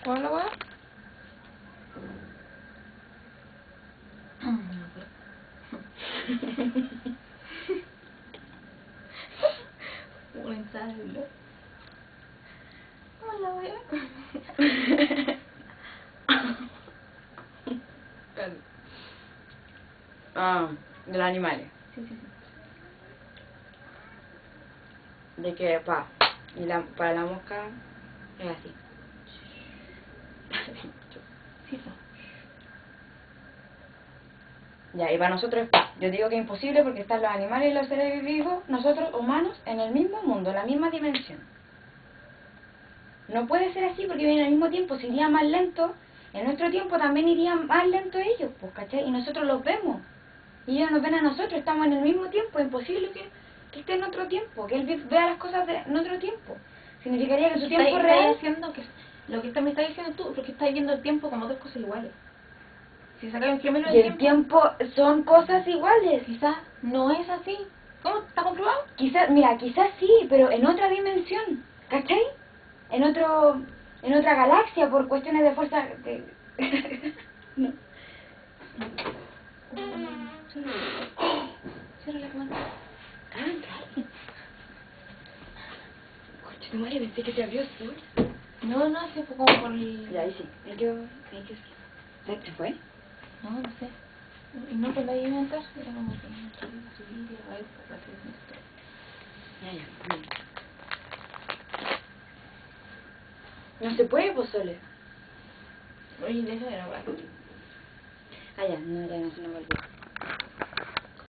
¿Cómo la weá? Un ensayo. ¿Cómo la weá? De los animales. Sí, sí, sí. De que, para la mosca es así. Sí, sí. Ya, y para nosotros, yo digo que es imposible porque están los animales y los seres vivos, nosotros humanos, en el mismo mundo, en la misma dimensión. No puede ser así porque vienen al mismo tiempo, si iría más lento, en nuestro tiempo también irían más lento ellos, pues, ¿cachai? Y nosotros los vemos. Y ellos nos ven a nosotros, estamos en el mismo tiempo, es imposible que esté en otro tiempo, que él vea las cosas en otro tiempo. Significaría que su tiempo real... Haciendo que lo que me estás diciendo tú, porque estás viendo el tiempo como dos cosas iguales. Si sacas un kilómetro Y el tiempo son cosas iguales. Quizás no es así. ¿Cómo? ¿Está comprobado? Quizás, mira, quizás sí, pero en otra dimensión, ¿cachai? En otra galaxia, por cuestiones de fuerza... No. Cierra la cámara. Coche, tu madre, pensé que te abrió sola. No, se fue como por el... Ya, ahí sí. ¿Sabes qué fue? No sé. Y no, pues la iba a entrar, era como que subir y a ver para hacer esto. Ya. No se puede, pues, Sole. Oye, deja de grabar. Ya, no, ya no se nos volvió.